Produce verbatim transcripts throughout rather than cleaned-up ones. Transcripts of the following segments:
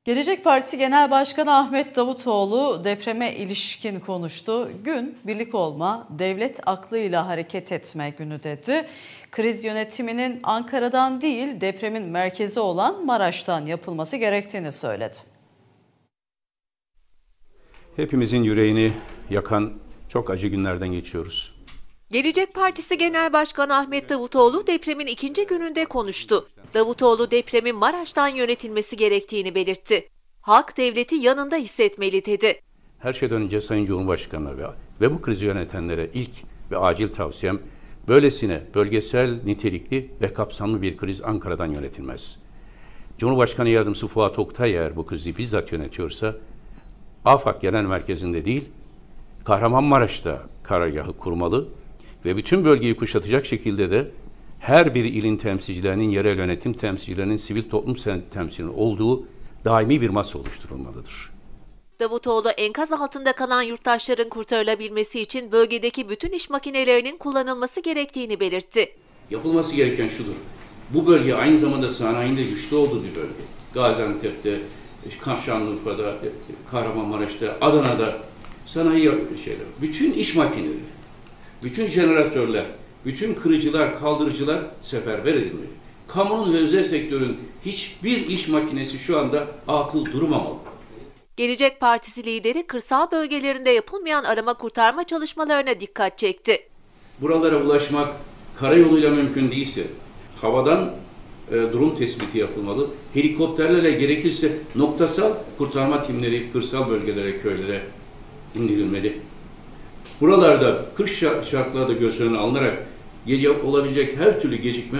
Gelecek Partisi Genel Başkanı Ahmet Davutoğlu depreme ilişkin konuştu. Gün birlik olma, devlet aklıyla hareket etme günü dedi. Kriz yönetiminin Ankara'dan değil depremin merkezi olan Maraş'tan yapılması gerektiğini söyledi. Hepimizin yüreğini yakan çok acı günlerden geçiyoruz. Gelecek Partisi Genel Başkanı Ahmet Davutoğlu depremin ikinci gününde konuştu. Davutoğlu depremin Maraş'tan yönetilmesi gerektiğini belirtti. Halk devleti yanında hissetmeli dedi. Her şeyden önce Sayın Cumhurbaşkanı'na ve, ve bu krizi yönetenlere ilk ve acil tavsiyem böylesine bölgesel, nitelikli ve kapsamlı bir kriz Ankara'dan yönetilmez. Cumhurbaşkanı Yardımcısı Fuat Oktay eğer bu krizi bizzat yönetiyorsa AFAD Genel Merkezi'nde değil Kahramanmaraş'ta karargahı kurmalı ve bütün bölgeyi kuşatacak şekilde de her bir ilin temsilcilerinin, yerel yönetim temsilcilerinin, sivil toplum temsilcilerinin olduğu daimi bir masa oluşturulmalıdır. Davutoğlu enkaz altında kalan yurttaşların kurtarılabilmesi için bölgedeki bütün iş makinelerinin kullanılması gerektiğini belirtti. Yapılması gereken şudur. Bu bölge aynı zamanda sanayinde güçlü olduğu bir bölge. Gaziantep'te, Şanlıurfa'da, Kahramanmaraş'ta, Adana'da sanayi şeyler, bütün iş makineleri, bütün jeneratörler, bütün kırıcılar, kaldırıcılar seferber edilmeli. Kamunun ve özel sektörün hiçbir iş makinesi şu anda atıl durmamalı. Gelecek Partisi lideri kırsal bölgelerinde yapılmayan arama kurtarma çalışmalarına dikkat çekti. Buralara ulaşmak karayoluyla mümkün değilse havadan e, durum tespiti yapılmalı. Helikopterlerle gerekirse noktasal kurtarma timleri kırsal bölgelere, köylere indirilmeli. Buralarda kış şartları da göz önüne alınarak olabilecek her türlü gecikme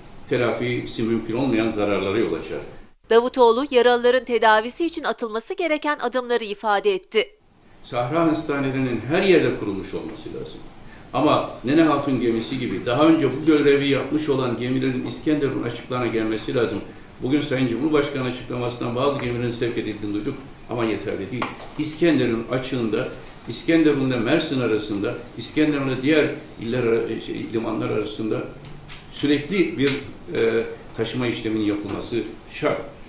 telafisi mümkün olmayan zararlara yol açar. Davutoğlu yaralıların tedavisi için atılması gereken adımları ifade etti. Sahra hastanelerinin her yerde kurulmuş olması lazım. Ama Nene Hatun gemisi gibi daha önce bu görevi yapmış olan gemilerin İskenderun açıklarına gelmesi lazım. Bugün Sayın Cumhurbaşkanı açıklamasından bazı gemilerin sevk edildiğini duyduk ama yeterli değil. İskenderun açığında, İskenderun'la Mersin arasında, İskenderun'la diğer iller, şey, limanlar arasında sürekli bir e, taşıma işleminin yapılması şart.